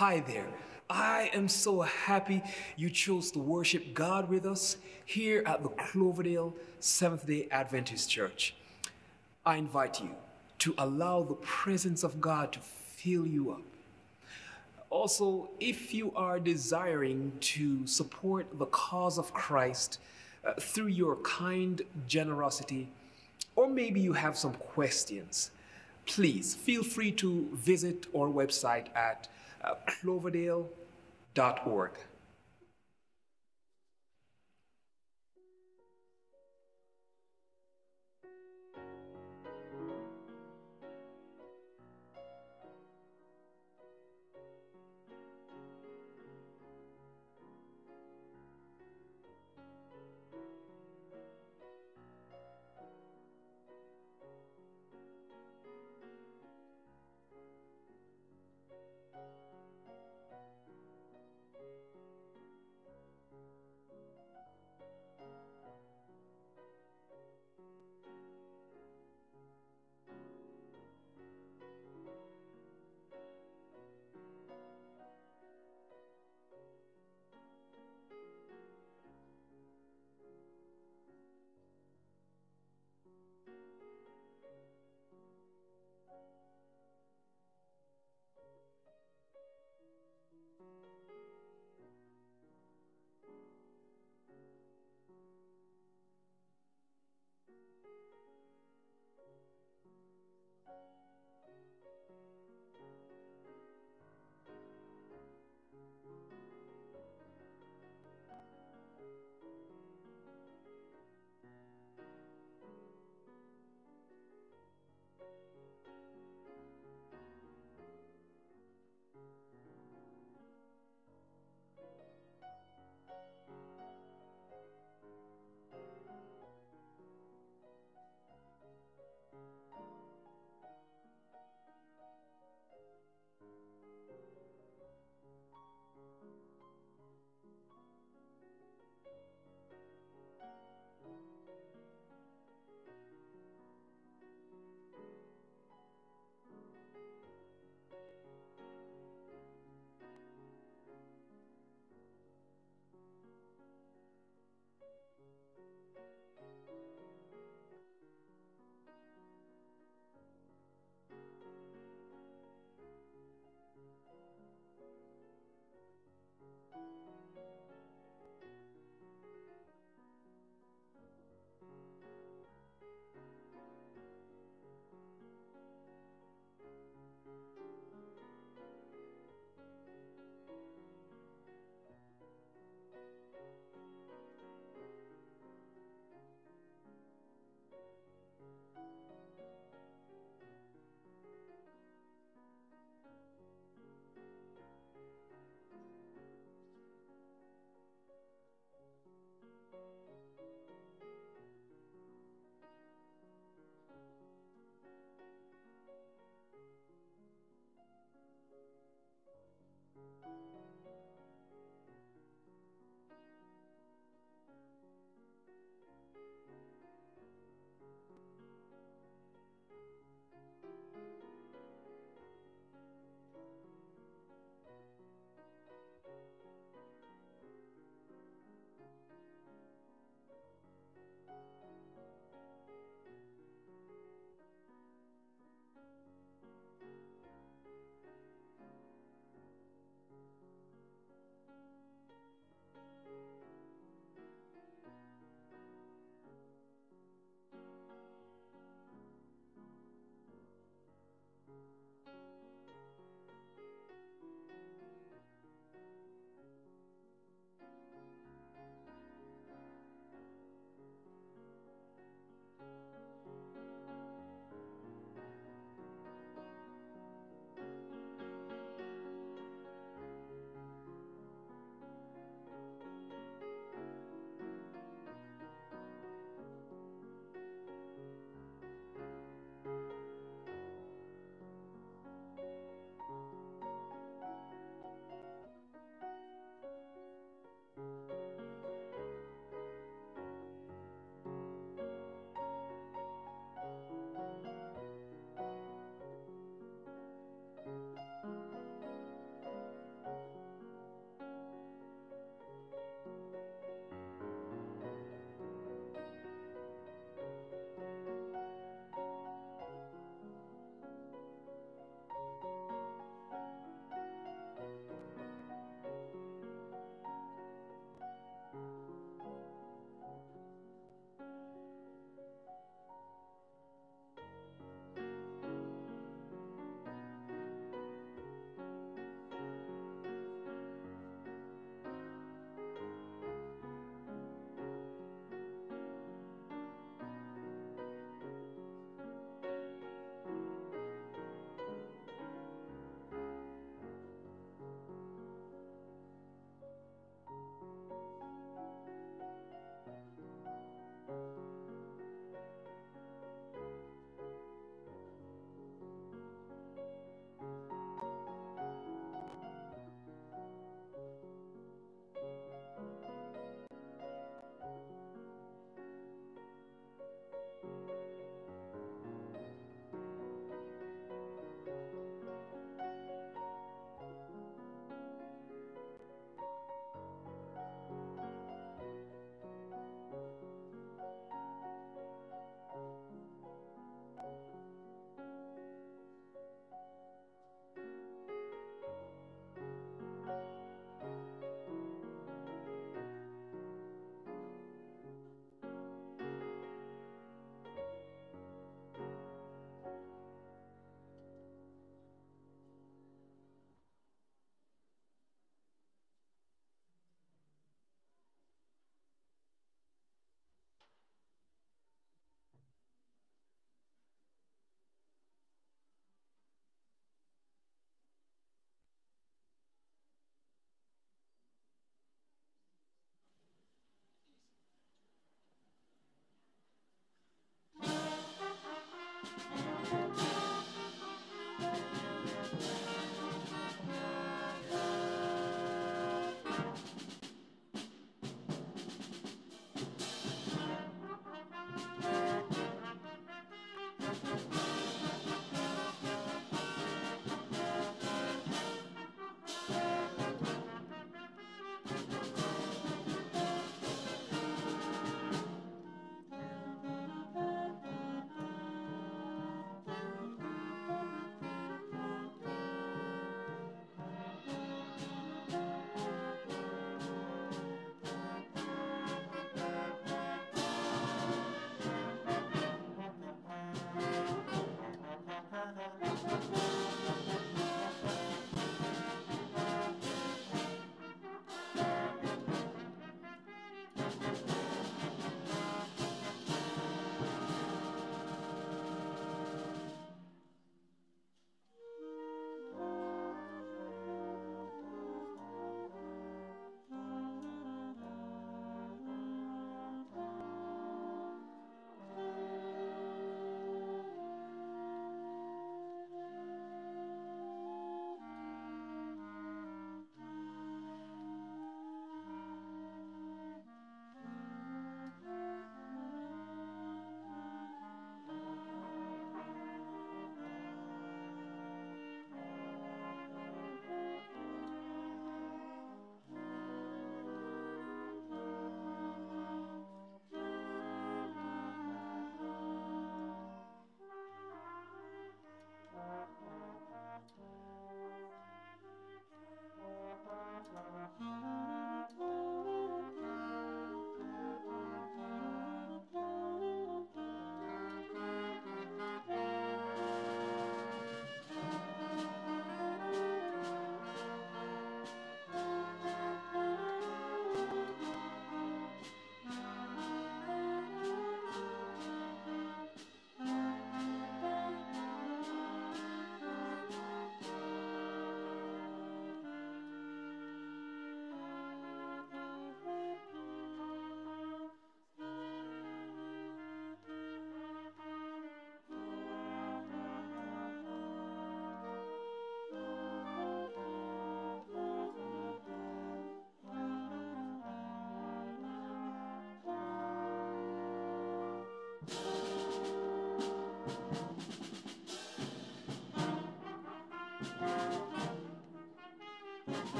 Hi there. I am so happy you chose to worship God with us here at the Cloverdale Seventh day Adventist Church. I invite you to allow the presence of God to fill you up. Also, if you are desiring to support the cause of Christ through your kind generosity, or maybe you have some questions, please feel free to visit our website at cloverdale.org.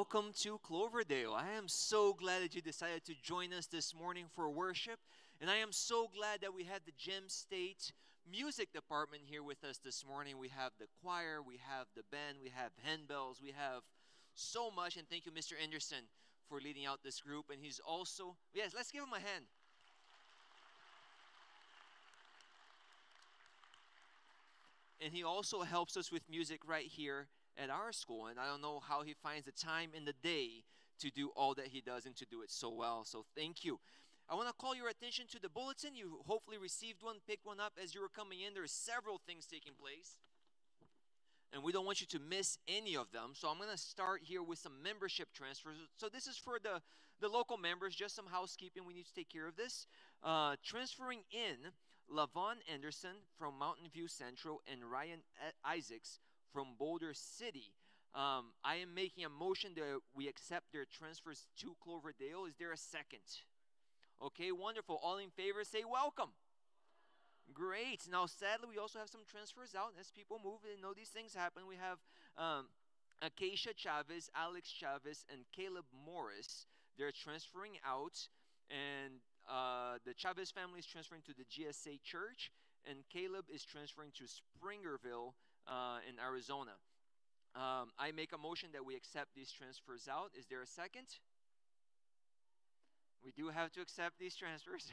welcome to Cloverdale. I am so glad that you decided to join us this morning for worship. And I am so glad that we have the Gem State Music Department here with us this morning. We have the choir, we have the band, we have handbells, we have so much. And thank you, Mr. Anderson, for leading out this group. And he's also, yes, let's give him a hand. And he also helps us with music right here at our school, and I don't know how he finds the time in the day to do all that he does and to do it so well. So thank you. I want to call your attention to the bulletin. You hopefully received one, picked one up as you were coming in. There are several things taking place, and we don't want you to miss any of them. So I'm going to start here with some membership transfers. So this is for the local members, just some housekeeping. We need to take care of this. Transferring in Lavon Anderson from Mountain View Central and Ryan Isaacs from Boulder City. I am making a motion that we accept their transfers to Cloverdale. Is there a second? Okay, wonderful. All in favor, say welcome. Great. Now, sadly, we also have some transfers out as people move. And know these things happen. We have Acacia Chavez, Alex Chavez, and Caleb Morris. They're transferring out. And the Chavez family is transferring to the GSA Church. And Caleb is transferring to Springerville in Arizona. I make a motion that we accept these transfers out. Is there a second? We do have to accept these transfers.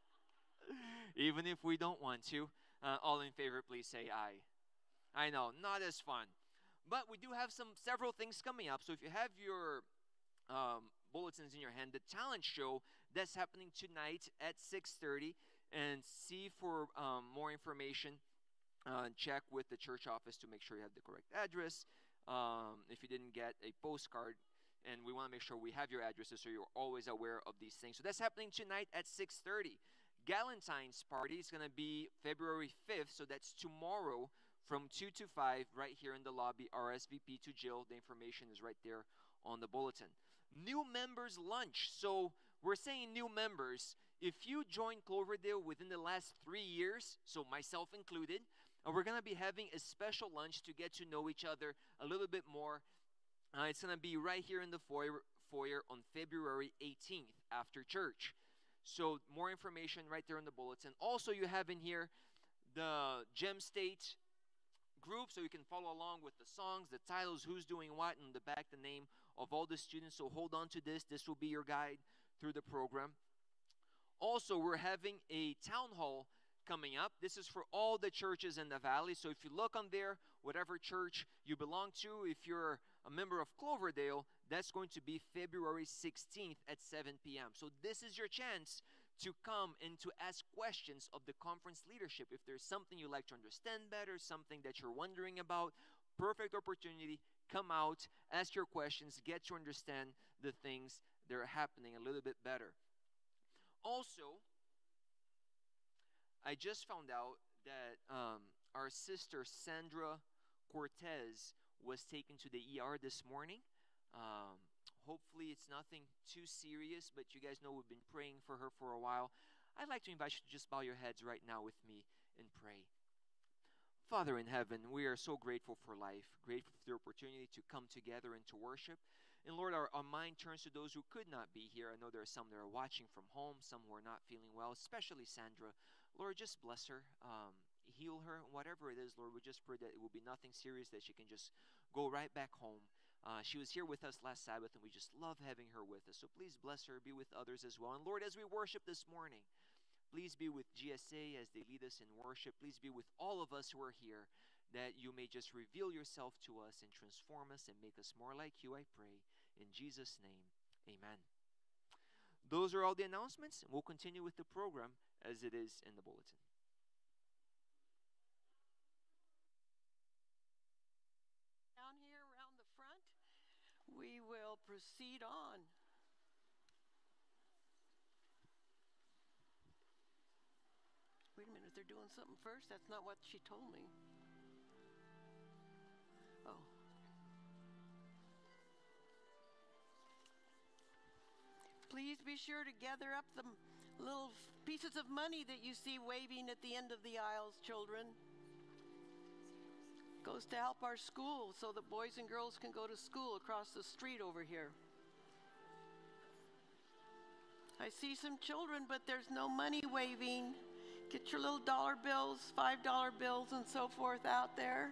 Even if we don't want to. All in favor, please say aye. I know, not as fun. But we do have several things coming up. So if you have your bulletins in your hand, the talent show that's happening tonight at 6:30. And see for more information. Check with the church office to make sure you have the correct address. If you didn't get a postcard, and we want to make sure we have your addresses so you're always aware of these things. So that's happening tonight at 6:30. Galentine's party is going to be February 5th, so that's tomorrow from 2 to 5 right here in the lobby. RSVP to Jill. The information is right there on the bulletin. New members lunch. So we're saying new members. If you joined Cloverdale within the last 3 years, so myself included, we're going to be having a special lunch to get to know each other a little bit more. It's going to be right here in the foyer on February 18th after church. So more information right there in the bulletin. Also, you have in here the Gem State group, so you can follow along with the songs, the titles, who's doing what, and the back the name of all the students. So hold on to this. This will be your guide through the program. Also, we're having a town hall coming up. This is for all the churches in the valley. So if you look on there, whatever church you belong to, if you're a member of Cloverdale, that's going to be February 16th at 7 p.m. So this is your chance to come and to ask questions of the conference leadership. If there's something you'd like to understand better, something that you're wondering about, perfect opportunity. Come out, ask your questions, get to understand the things that are happening a little bit better. Also, I just found out that our sister Sandra Cortez was taken to the ER this morning. Hopefully it's nothing too serious, but you guys know we've been praying for her for a while. I'd like to invite you to just bow your heads right now with me and pray. Father in heaven, we are so grateful for life, grateful for the opportunity to come together and to worship. And Lord, our mind turns to those who could not be here. I know there are some that are watching from home, some who are not feeling well, especially Sandra. Lord, just bless her, heal her, whatever it is, Lord. We just pray that it will be nothing serious, that she can just go right back home. She was here with us last Sabbath, and we just love having her with us. So please bless her, be with others as well. And Lord, as we worship this morning, please be with GSA as they lead us in worship. Please be with all of us who are here, that you may just reveal yourself to us and transform us and make us more like you, I pray. In Jesus' name, amen. Those are all the announcements, and we'll continue with the program as it is in the bulletin. Down here around the front, we will proceed on. Wait a minute, they're doing something first? That's not what she told me. Oh. Please be sure to gather up the little pieces of money that you see waving at the end of the aisles, children. Goes to help our school so that boys and girls can go to school across the street over here. I see some children, but there's no money waving. Get your little dollar bills, $5 bills, and so forth out there.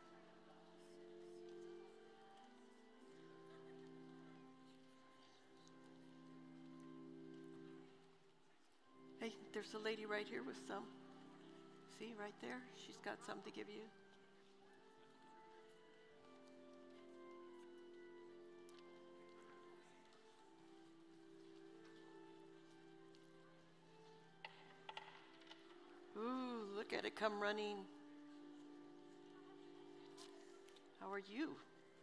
Hey, there's a lady right here with some. See, right there? She's got some to give you. Ooh, look at it come running. How are you?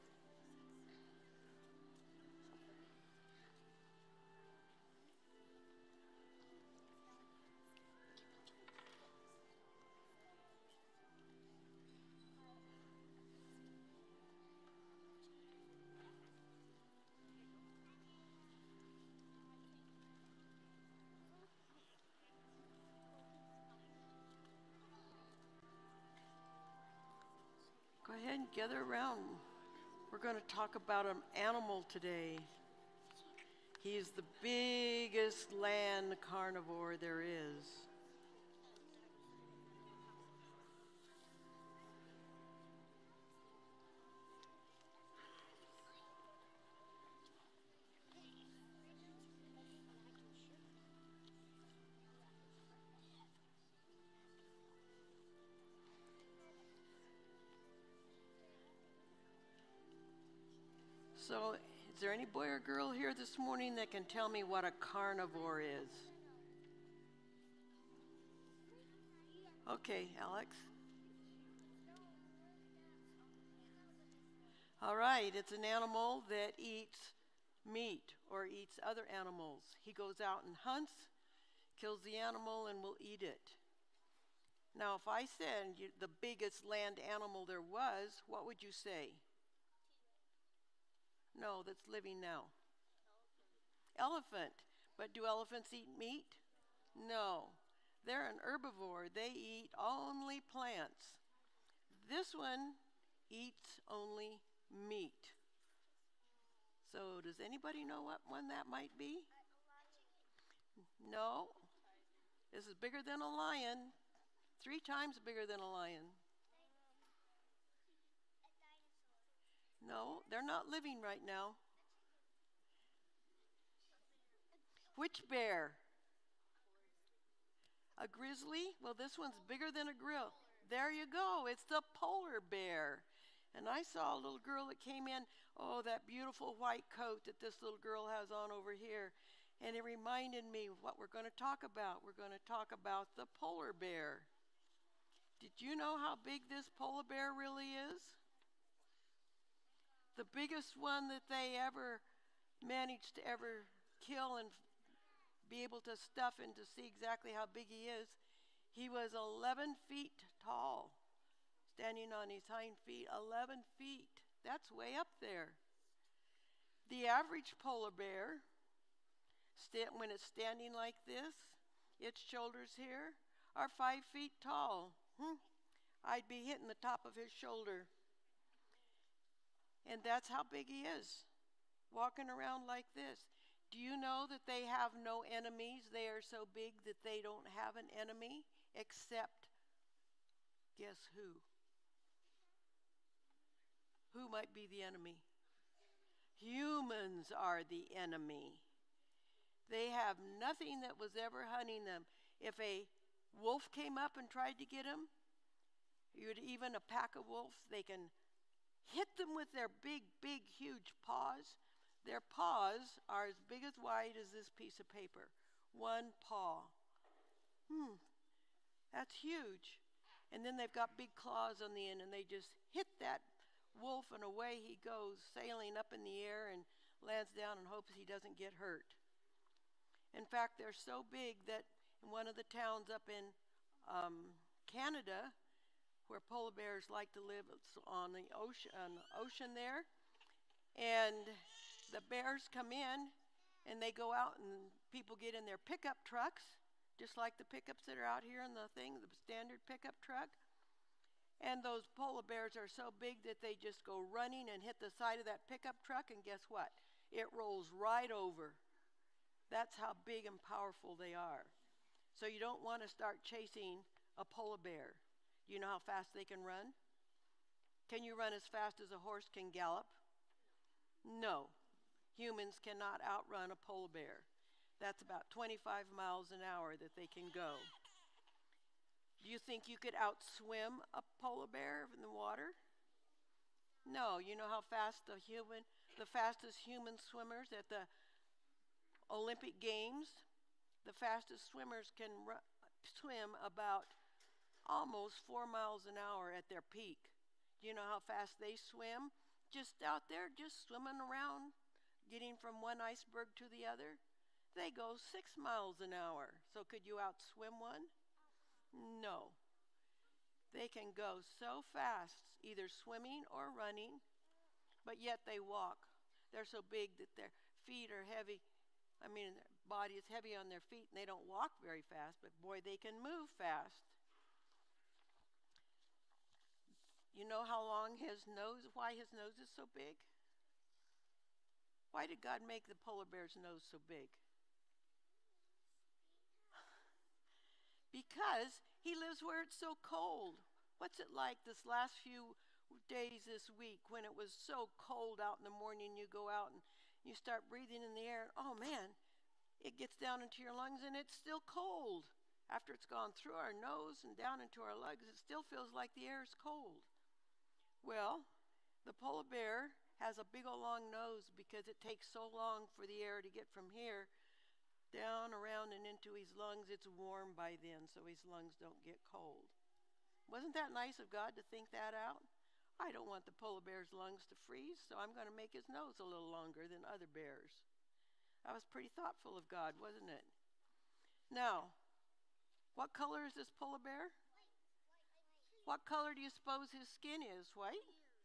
Go ahead and gather around. We're going to talk about an animal today. He is the biggest land carnivore there is. So, is there any boy or girl here this morning that can tell me what a carnivore is? Okay, Alex. All right, it's an animal that eats meat or eats other animals. He goes out and hunts, kills the animal, and will eat it. Now, if I said the biggest land animal there was, what would you say? No, that's living now. Elephant. But do elephants eat meat? No. They're an herbivore. They eat only plants. This one eats only meat. So does anybody know what one that might be? No. This is bigger than a lion. 3 times bigger than a lion. No, they're not living right now. Which bear? A grizzly? Well, this one's bigger than a grill. There you go. It's the polar bear. And I saw a little girl that came in. Oh, that beautiful white coat that this little girl has on over here. And it reminded me of what we're going to talk about. We're going to talk about the polar bear. Did you know how big this polar bear really is? The biggest one that they ever managed to ever kill and be able to stuff and to see exactly how big he is, he was 11 feet tall, standing on his hind feet. 11 feet. That's way up there. The average polar bear, when it's standing like this, its shoulders here are 5 feet tall. I'd be hitting the top of his shoulder. And that's how big he is, walking around like this. Do you know that they have no enemies? They are so big that they don't have an enemy, except, guess who? Who might be the enemy? Humans are the enemy. They have nothing that was ever hunting them. If a wolf came up and tried to get them, even a pack of wolves, they can hit them with their big, huge paws. Their paws are as big as wide as this piece of paper. One paw. That's huge. And then they've got big claws on the end, and they just hit that wolf, and away he goes, sailing up in the air and lands down and hopes he doesn't get hurt. In fact, they're so big that in one of the towns up in Canada, where polar bears like to live, it's on the ocean there, and the bears come in and they go out, and people get in their pickup trucks, just like the pickups that are out here in the thing, the standard pickup truck, And those polar bears are so big that they just go running and hit the side of that pickup truck, and guess what? It rolls right over. That's how big and powerful they are. So you don't want to start chasing a polar bear. Do you know how fast they can run? Can you run as fast as a horse can gallop? No. Humans cannot outrun a polar bear. That's about 25 miles an hour that they can go. Do you think you could outswim a polar bear in the water? No. You know how fast the fastest human swimmers at the Olympic Games, the fastest swimmers can swim about almost 4 miles an hour at their peak. Do you know how fast they swim? Just out there, just swimming around, getting from one iceberg to the other. They go 6 miles an hour. So could you outswim one? No. They can go so fast, either swimming or running, but yet they walk. They're so big that their feet are heavy. Their body is heavy on their feet, and they don't walk very fast, but boy, they can move fast. You know why his nose is so big? Why did God make the polar bear's nose so big? Because he lives where it's so cold. What's it like this last few days this week when it was so cold out in the morning? You go out and you start breathing in the air. Oh man, it gets down into your lungs and it's still cold. After it's gone through our nose and down into our lungs, it still feels like the air is cold. Well, the polar bear has a big old long nose because it takes so long for the air to get from here down around and into his lungs. It's warm by then, so his lungs don't get cold. Wasn't that nice of God to think that out? I don't want the polar bear's lungs to freeze, so I'm going to make his nose a little longer than other bears. That was pretty thoughtful of God, wasn't it? Now, what color is this polar bear? What color do you suppose his skin is? White?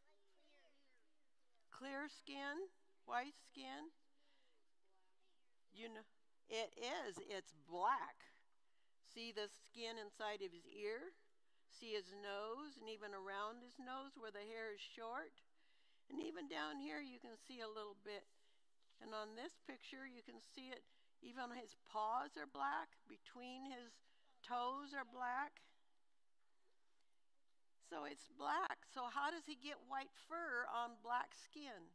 Clear skin? White skin? You know, it is. It's black. See the skin inside of his ear? See his nose, and even around his nose where the hair is short? And even down here you can see a little bit. And on this picture you can see it. Even his paws are black. Between his toes are black. So it's black. So how does he get white fur on black skin?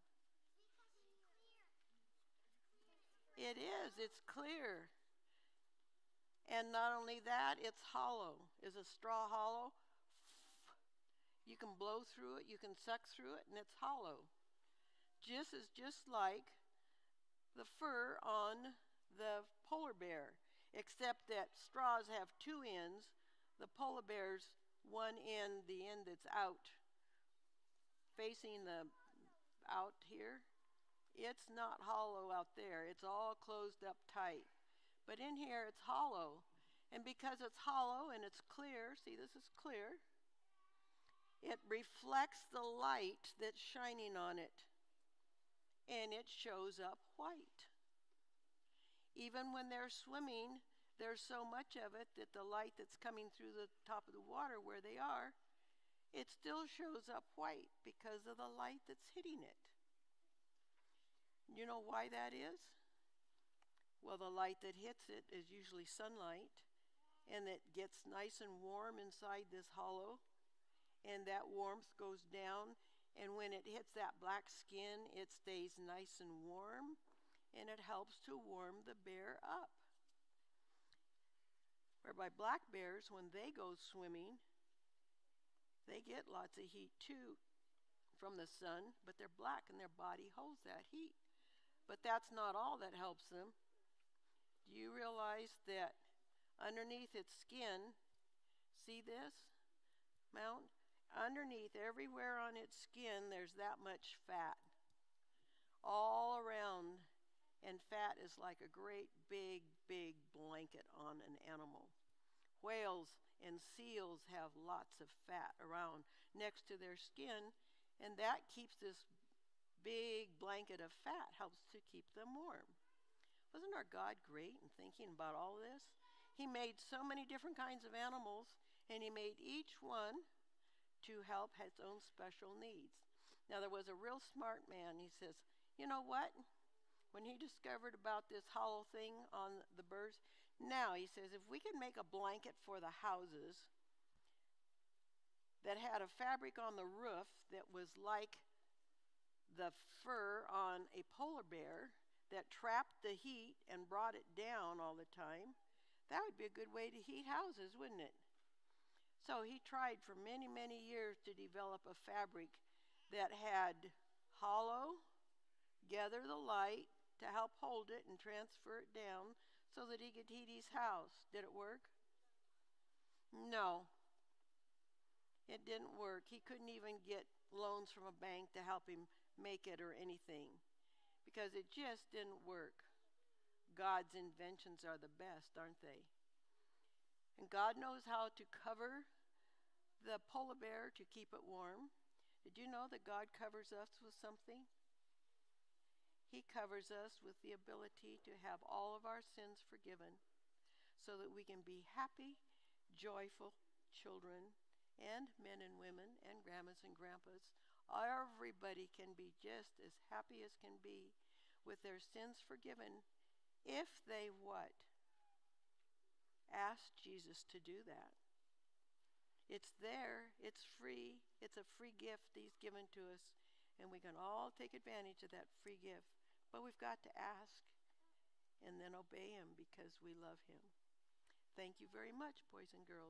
It is. It's clear. And not only that, it's hollow. Is a straw hollow? You can blow through it, you can suck through it, and it's hollow. Just like the fur on the polar bear, except that straws have two ends. The polar bear's one end, the end that's out, facing the out here, it's not hollow out there. It's all closed up tight. But in here it's hollow. And because it's hollow and it's clear, see, this is clear, it reflects the light that's shining on it. And it shows up white. Even when they're swimming, there's so much of it that the light that's coming through the top of the water where they are, it still shows up white because of the light that's hitting it. You know why that is? Well, the light that hits it is usually sunlight, and it gets nice and warm inside this hollow, and that warmth goes down, and when it hits that black skin, it stays nice and warm, and it helps to warm the bear up. Whereby black bears, when they go swimming, they get lots of heat too from the sun, but they're black and their body holds that heat. But that's not all that helps them. Do you realize that underneath its skin, see this mount? Underneath, everywhere on its skin, there's that much fat. All around, and fat is like a great big blanket on an animal. Whales and seals have lots of fat around next to their skin, and that keeps this big blanket of fat, helps to keep them warm. Wasn't our God great in thinking about all this? He made so many different kinds of animals, and he made each one to help its own special needs. Now, there was a real smart man. He says, you know what? When he discovered about this hollow thing on the birds, now he says, if we can make a blanket for the houses that had a fabric on the roof that was like the fur on a polar bear that trapped the heat and brought it down all the time, that would be a good way to heat houses, wouldn't it? So he tried for many, many years to develop a fabric that had hollow, gather the light to help hold it and transfer it down so that he could heat his house. Did it work? No, it didn't work. He couldn't even get loans from a bank to help him make it or anything because it just didn't work. God's inventions are the best, aren't they? And God knows how to cover the polar bear to keep it warm. Did you know that God covers us with something? He covers us with the ability to have all of our sins forgiven so that we can be happy, joyful children and men and women and grandmas and grandpas. Everybody can be just as happy as can be with their sins forgiven if they what? Ask Jesus to do that. It's there, it's free, it's a free gift He's given to us, and we can all take advantage of that free gift. But we've got to ask and then obey Him because we love Him. Thank you very much, boys and girls.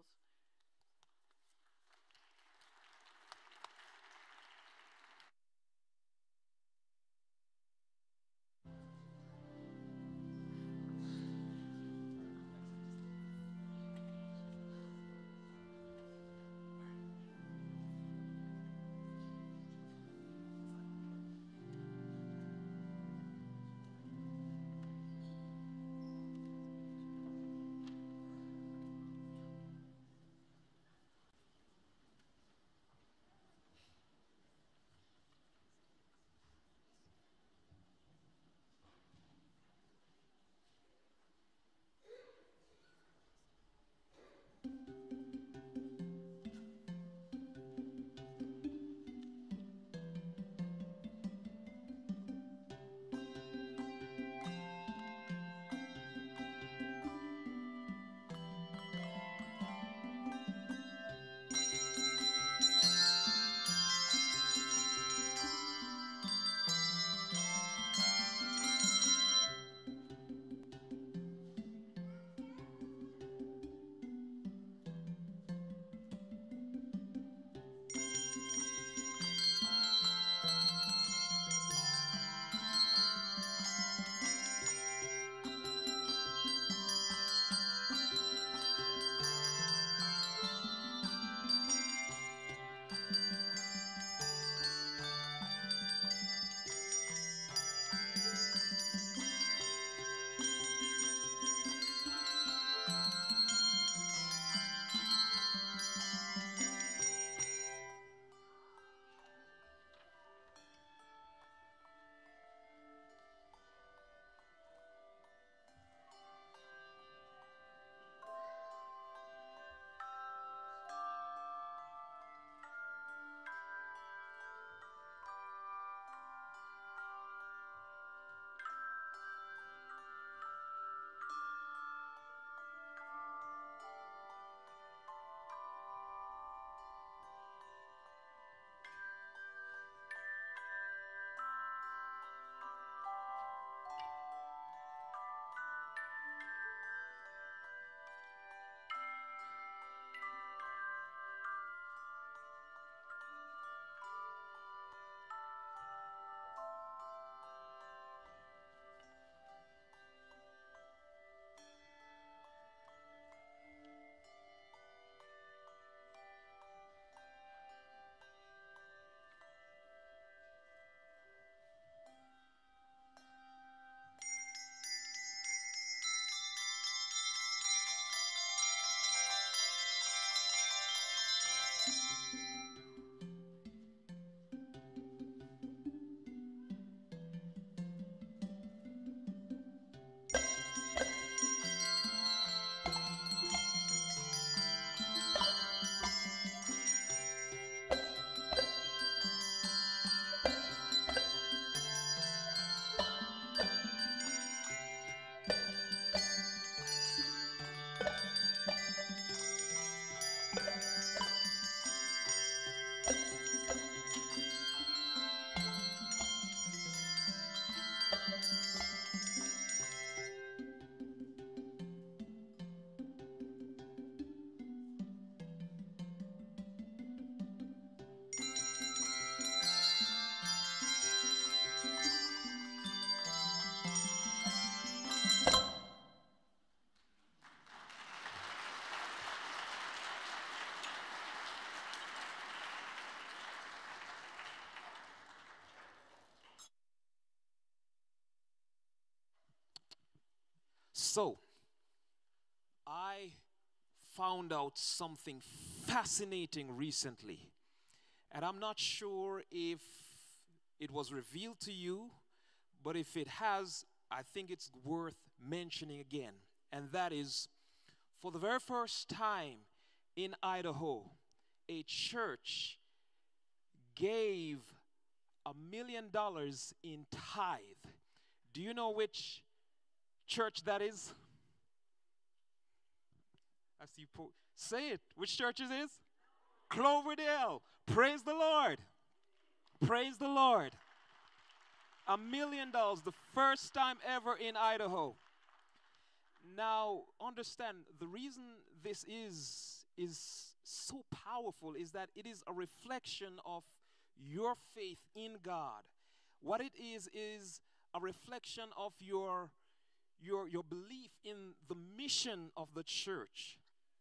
So, I found out something fascinating recently, and I'm not sure if it was revealed to you, but if it has, I think it's worth mentioning again. And that is, for the very first time in Idaho, a church gave $1 million in tithe. Do you know which church that is? I see you say it. Which church it is? Cloverdale. Praise the Lord. Praise the Lord. $1 million, the first time ever in Idaho. Now, understand, the reason this is so powerful is that it is a reflection of your faith in God. What it is a reflection of your belief in the mission of the church.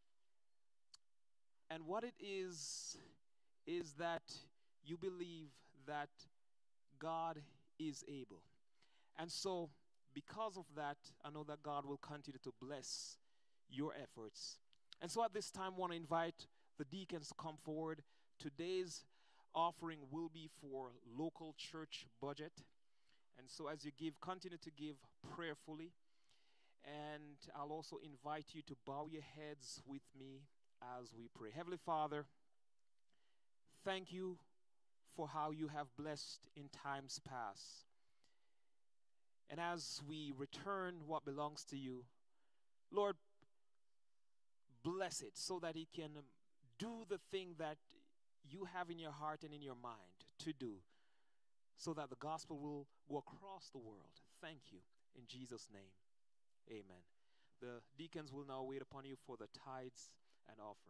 And what it is that you believe that God is able. And so, because of that, I know that God will continue to bless your efforts. And so at this time, I want to invite the deacons to come forward. Today's offering will be for local church budget. And so as you give, continue to give prayerfully. And I'll also invite you to bow your heads with me as we pray. Heavenly Father, thank you for how you have blessed in times past. And as we return what belongs to you, Lord, bless it so that it can do the thing that you have in your heart and in your mind to do, so that the gospel will go across the world. Thank you. In Jesus' name, amen. The deacons will now wait upon you for the tithes and offering.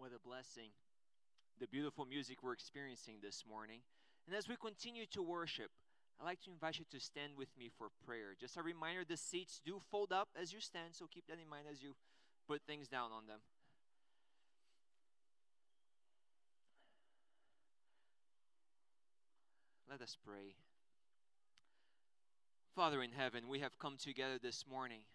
What a blessing. The beautiful music we're experiencing this morning. And as we continue to worship, I'd like to invite you to stand with me for prayer. Just a reminder, the seats do fold up as you stand, so keep that in mind as you put things down on them. Let us pray. Father in heaven, we have come together this morning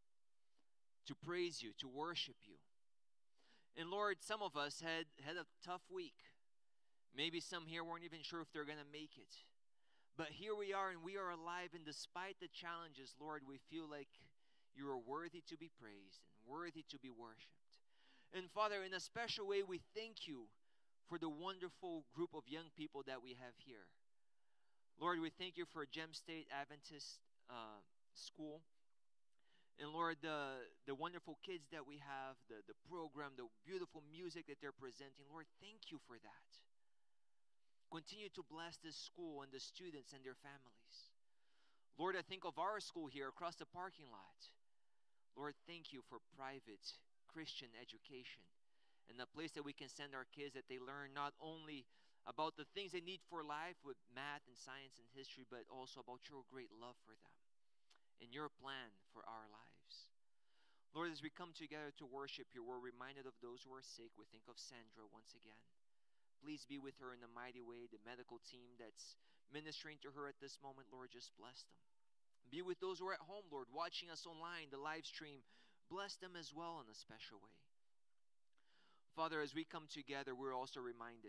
to praise you, to worship you. And Lord, some of us had a tough week. Maybe some here weren't even sure if they're going to make it. But here we are, and we are alive, and despite the challenges, Lord, we feel like you are worthy to be praised and worthy to be worshipped. And Father, in a special way, we thank you for the wonderful group of young people that we have here. Lord, we thank you for Gem State Adventist School. And Lord, the wonderful kids that we have, the program, the beautiful music that they're presenting. Lord, thank you for that. Continue to bless this school and the students and their families. Lord, I think of our school here across the parking lot. Lord, thank you for private Christian education and a place that we can send our kids that they learn not only about the things they need for life with math and science and history, but also about your great love for them and your plan for our lives. Lord, as we come together to worship you, we're reminded of those who are sick. We think of Sandra once again. Please be with her in a mighty way. The medical team that's ministering to her at this moment, Lord, just bless them. Be with those who are at home, Lord, watching us online, the live stream. Bless them as well in a special way. Father, as we come together, we're also reminded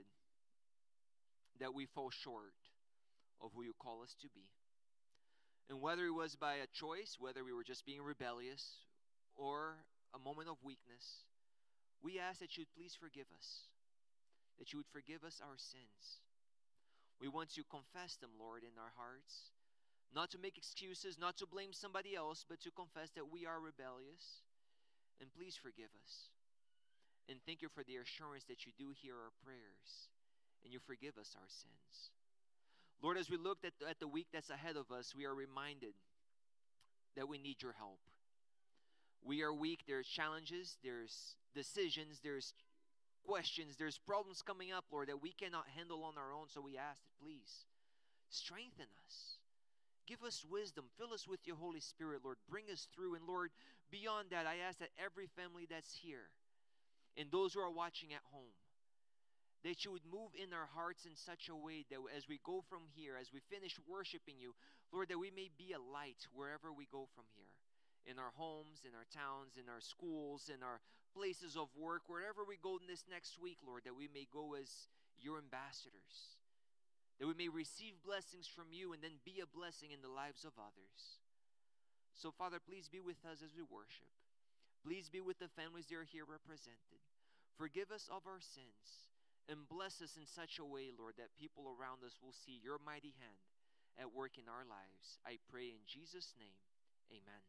that we fall short of who you call us to be. And whether it was by a choice, whether we were just being rebellious, or a moment of weakness, we ask that you'd please forgive us, that you would forgive us our sins. We want to confess them, Lord, in our hearts, not to make excuses, not to blame somebody else, but to confess that we are rebellious. And please forgive us. And thank you for the assurance that you do hear our prayers and you forgive us our sins. Lord, as we look at the week that's ahead of us, we are reminded that we need your help. We are weak. There's challenges, there's decisions, there's questions, there's problems coming up, Lord, that we cannot handle on our own. So we ask that please strengthen us. Give us wisdom. Fill us with your Holy Spirit, Lord. Bring us through. And Lord, beyond that, I ask that every family that's here and those who are watching at home, that you would move in our hearts in such a way that as we go from here, as we finish worshiping you, Lord, that we may be a light wherever we go from here. In our homes, in our towns, in our schools, in our places of work, wherever we go in this next week, Lord, that we may go as your ambassadors. That we may receive blessings from you and then be a blessing in the lives of others. So, Father, please be with us as we worship. Please be with the families that are here represented. Forgive us of our sins and bless us in such a way, Lord, that people around us will see your mighty hand at work in our lives. I pray in Jesus' name, amen.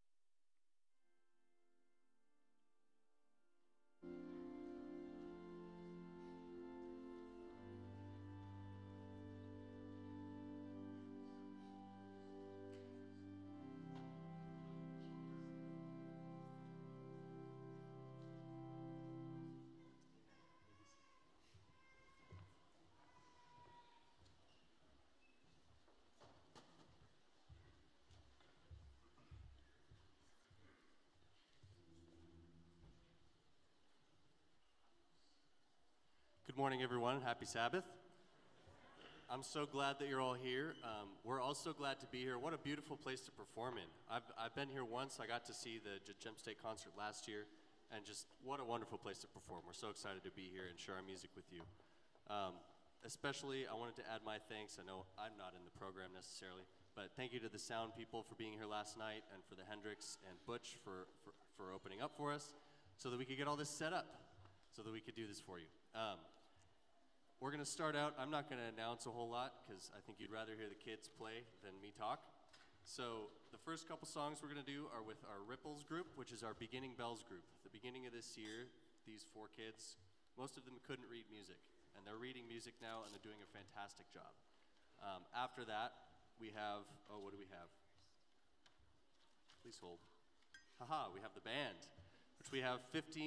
Good morning, everyone. Happy Sabbath. I'm so glad that you're all here. We're also glad to be here. What a beautiful place to perform in. I've been here once. I got to see the Gem State concert last year, and just what a wonderful place to perform. We're so excited to be here and share our music with you. Especially, I wanted to add my thanks. I know I'm not in the program necessarily, but thank you to the sound people for being here last night, and for the Hendricks and Butch for opening up for us so that we could get all this set up, so that we could do this for you. We're going to start out. I'm not going to announce a whole lot because I think you'd rather hear the kids play than me talk. So the first couple songs we're going to do are with our Ripples group, which is our Beginning Bells group. At the beginning of this year, these 4 kids, most of them couldn't read music, and they're reading music now, and they're doing a fantastic job. After that, we have, what do we have? Please hold. We have the band, which we have 15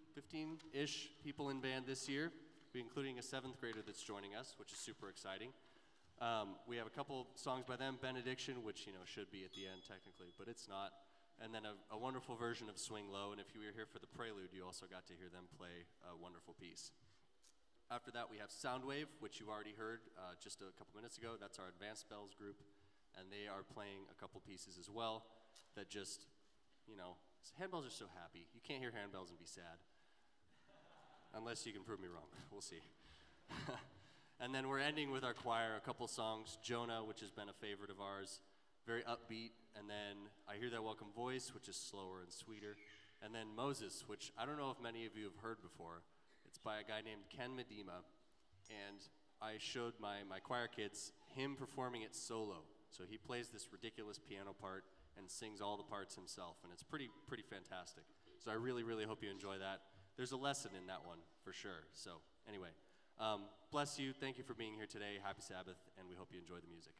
15-ish people in band this year, including a 7th grader that's joining us, which is super exciting. We have a couple songs by them, Benediction, which should be at the end technically, but it's not. And then a wonderful version of Swing Low, and if you were here for the prelude, you also got to hear them play a wonderful piece. After that, we have Soundwave, which you already heard just a couple minutes ago. That's our Advanced Bells group, and they are playing a couple pieces as well that just, handbells are so happy. You can't hear handbells and be sad. Unless you can prove me wrong. We'll see. And then we're ending with our choir, a couple songs. Jonah, which has been a favorite of ours, very upbeat. And then I Hear That Welcome Voice, which is slower and sweeter. And then Moses, which I don't know if many of you have heard before. It's by a guy named Ken Medema. And I showed my choir kids him performing it solo. So he plays this ridiculous piano part and sings all the parts himself. And it's pretty fantastic. So I really, really hope you enjoy that. There's a lesson in that one, for sure. So anyway, bless you. Thank you for being here today. Happy Sabbath, and we hope you enjoy the music.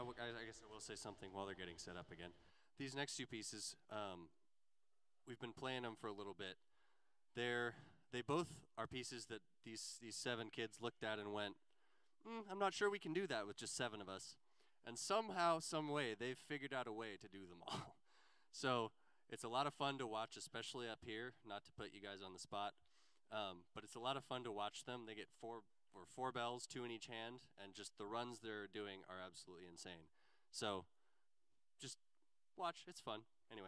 I guess I will say something while they're getting set up again. These next two pieces, we've been playing them for a little bit. They both are pieces that these 7 kids looked at and went, I'm not sure we can do that with just 7 of us. And somehow, some way, they've figured out a way to do them all. So it's a lot of fun to watch, especially up here, not to put you guys on the spot. But it's a lot of fun to watch them. They get 4 bells, 2 in each hand, and just the runs they're doing are absolutely insane. So just watch. It's fun. Anyway.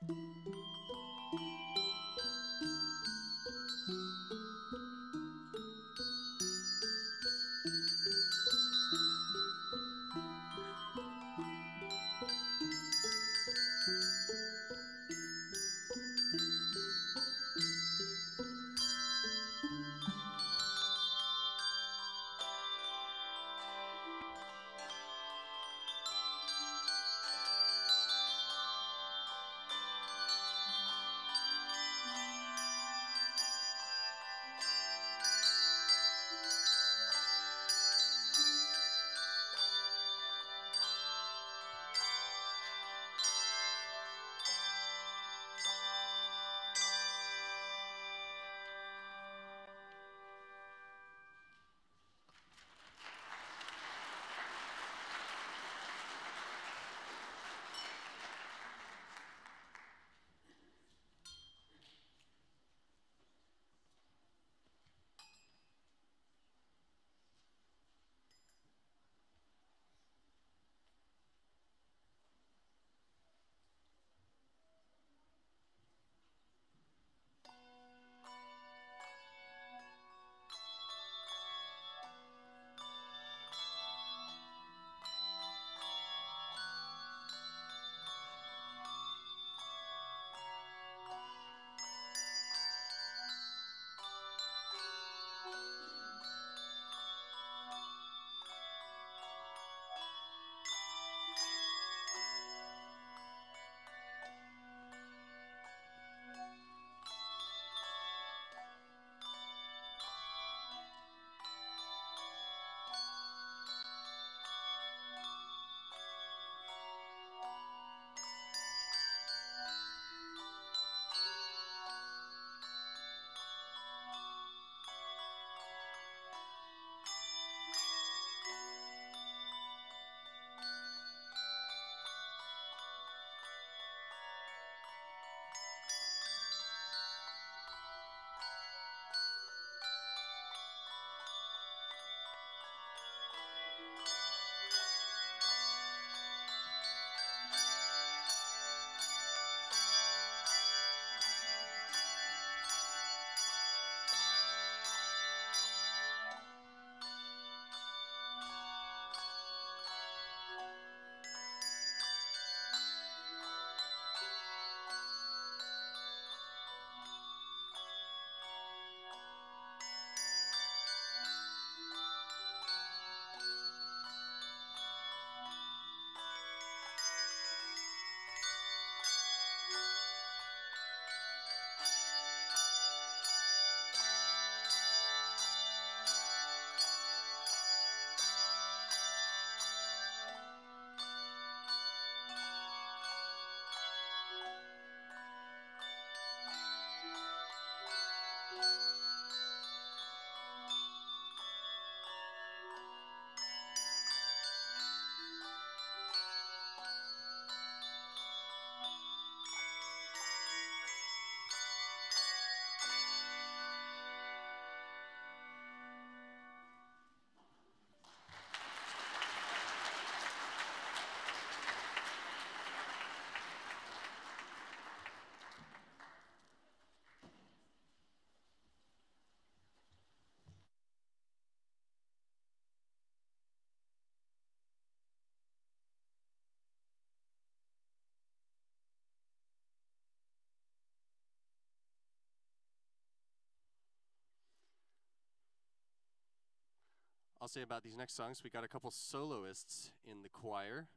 I'll say about these next songs, we got a couple soloists in the choir.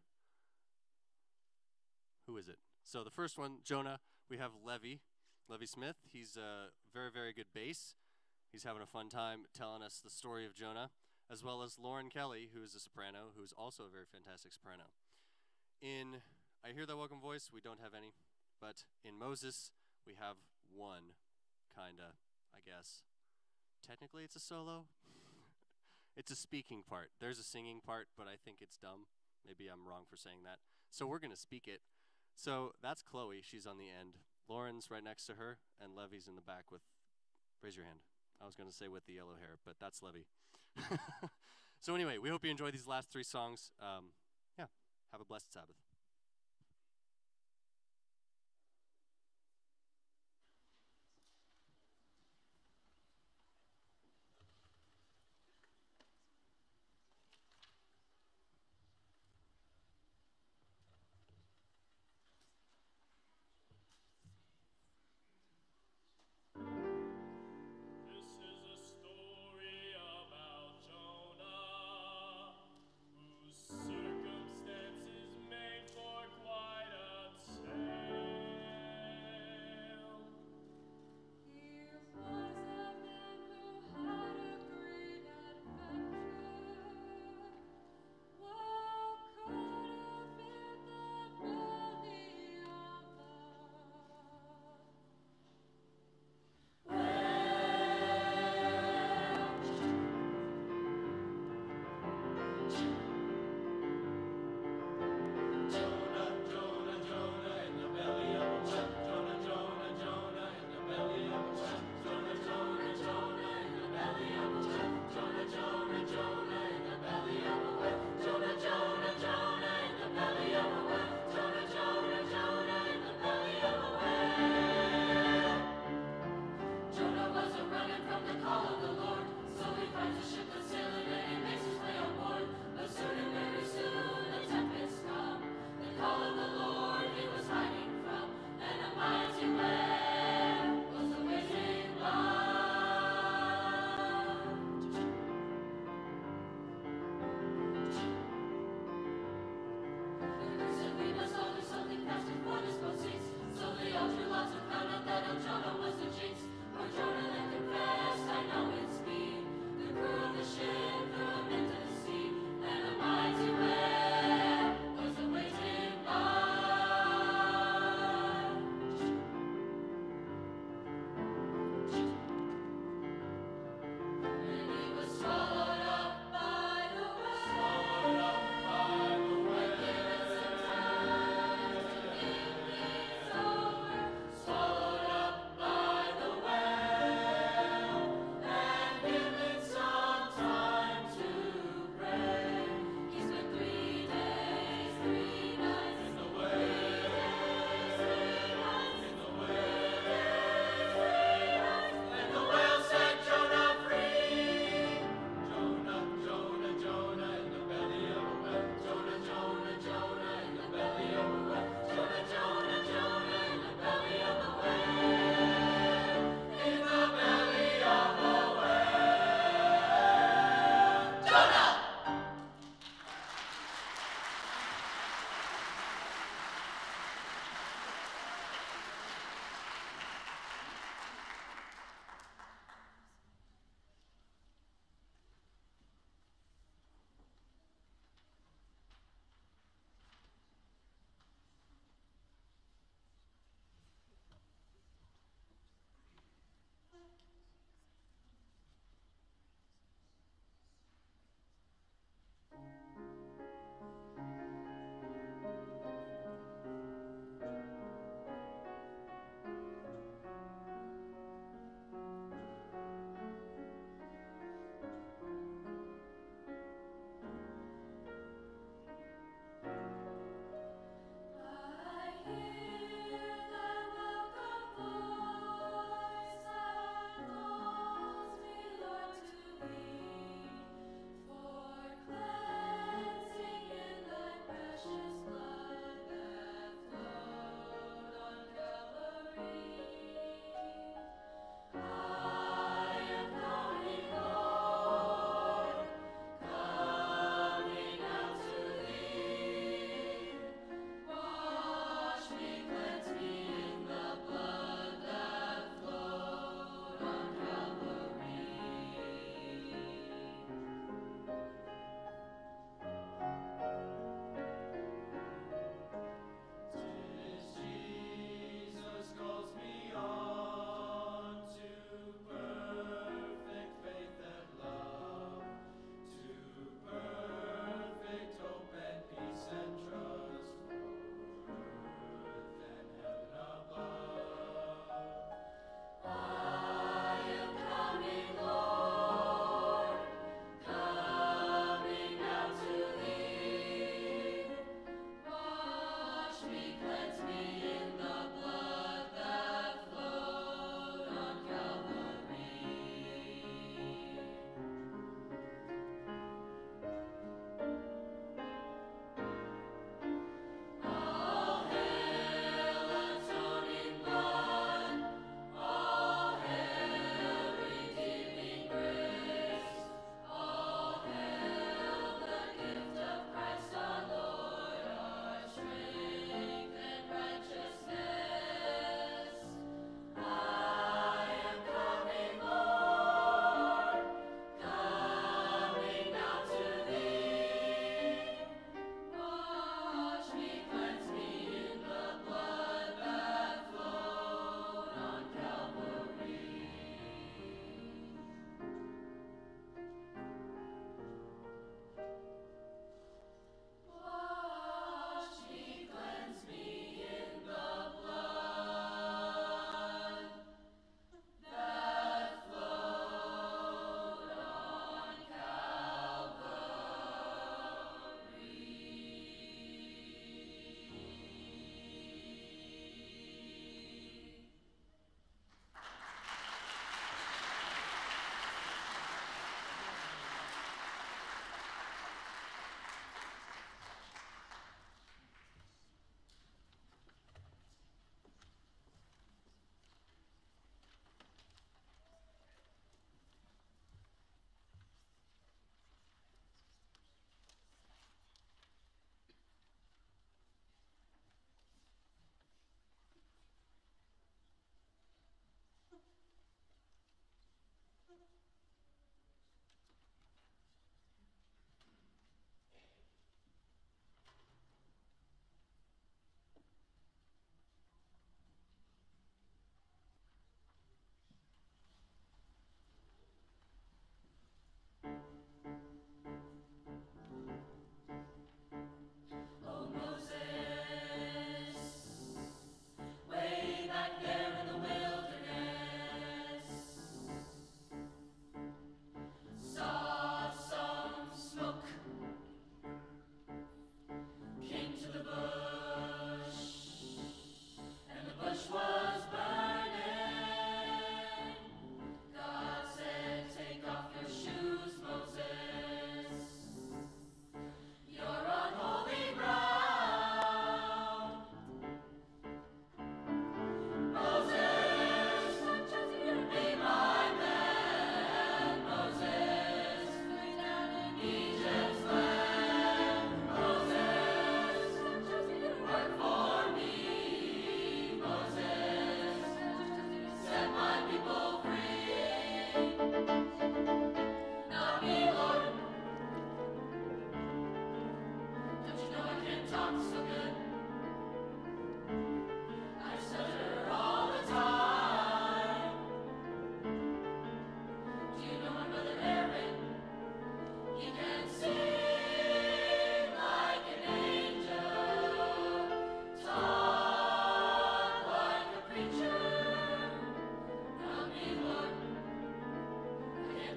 Who is it? So the first one, Jonah, we have Levy Smith. He's a very, very good bass. He's having a fun time telling us the story of Jonah, as well as Lauren Kelly, who is a soprano, who is also a very fantastic soprano. In I Hear Thy Welcome Voice, we don't have any, but in Moses, we have one, kinda, I guess. Technically, it's a solo. It's a speaking part. There's a singing part, but I think it's dumb. Maybe I'm wrong for saying that. So we're going to speak it. So that's Chloe. She's on the end. Lauren's right next to her, and Levy's in the back with, raise your hand. I was going to say with the yellow hair, but that's Levy. So anyway, we hope you enjoy these last three songs. Yeah, have a blessed Sabbath.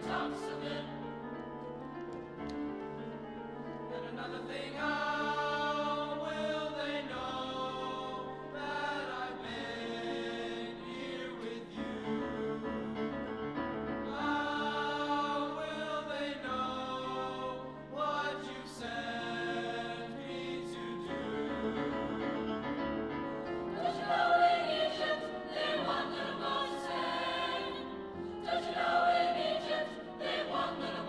tops of it. And another thing, how will they know that I've been here with you? How will they know what you've sent me to do? Don't you know in Egypt they wanted Moses? Don't you know in Egypt they wanted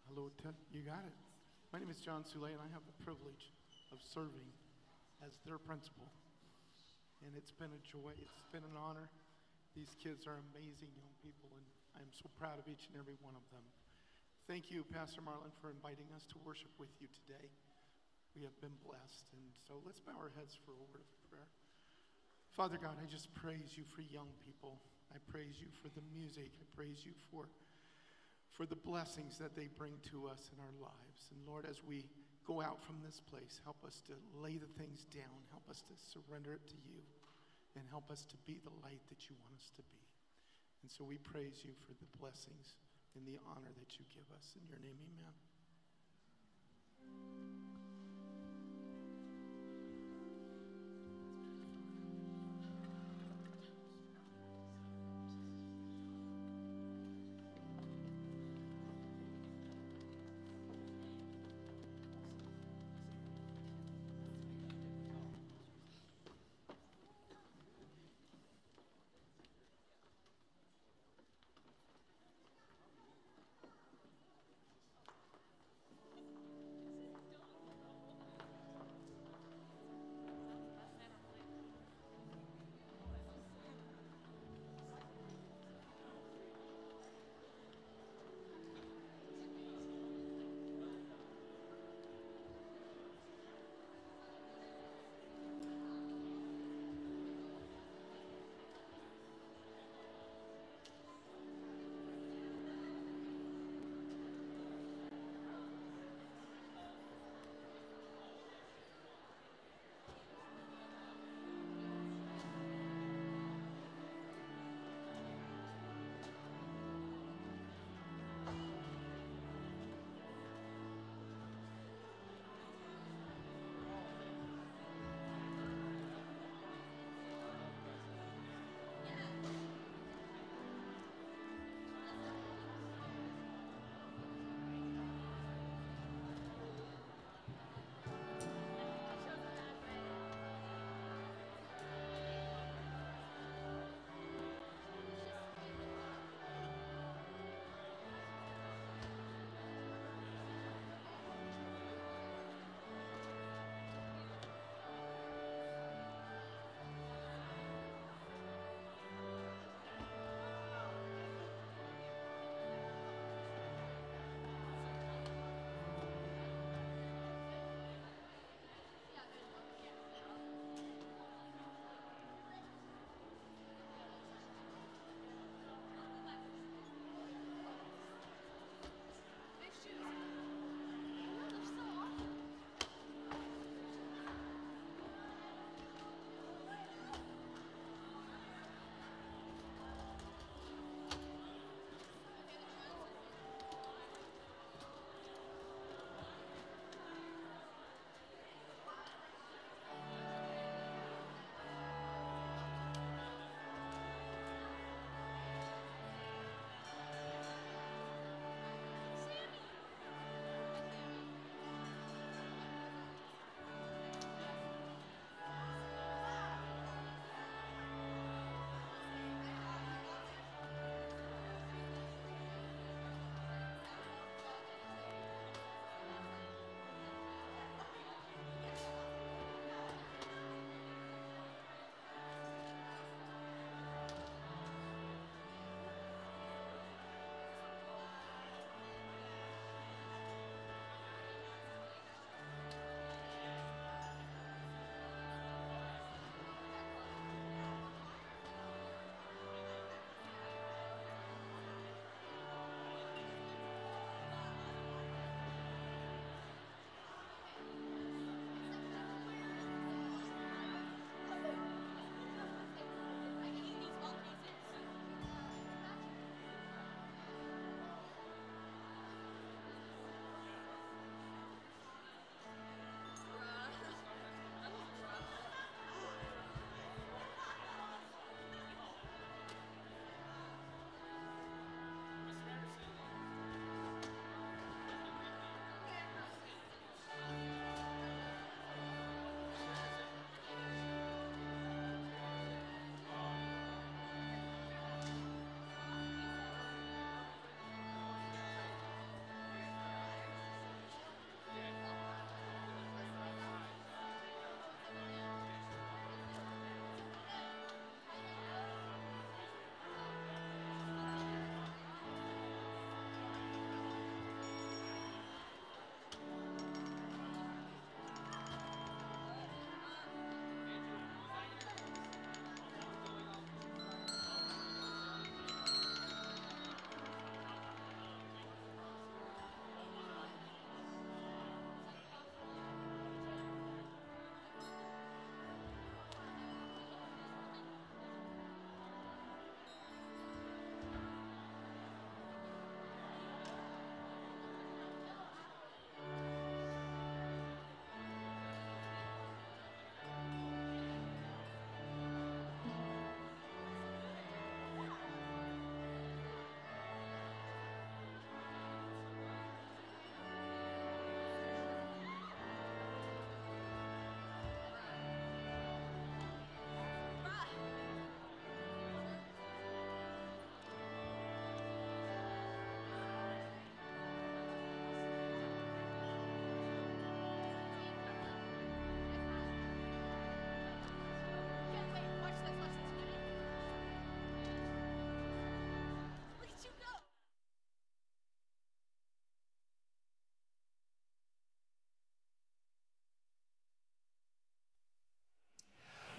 Hello, you got it. My name is John Soule, and I have the privilege of serving as their principal. And it's been a joy. It's been an honor. These kids are amazing young people, and I'm so proud of each and every one of them. Thank you, Pastor Marlon, for inviting us to worship with you today. We have been blessed, and so let's bow our heads for a word of prayer. Father God, I just praise you for young people. I praise you for the music. I praise you for the blessings that they bring to us in our lives. And Lord, as we go out from this place, help us to lay the things down. Help us to surrender it to you. And help us to be the light that you want us to be. And so we praise you for the blessings and the honor that you give us. In your name, amen.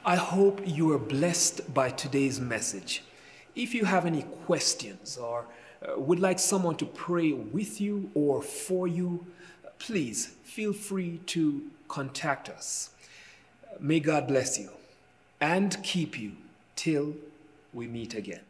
I hope you are blessed by today's message. If you have any questions or would like someone to pray with you or for you, please feel free to contact us. May God bless you and keep you till we meet again.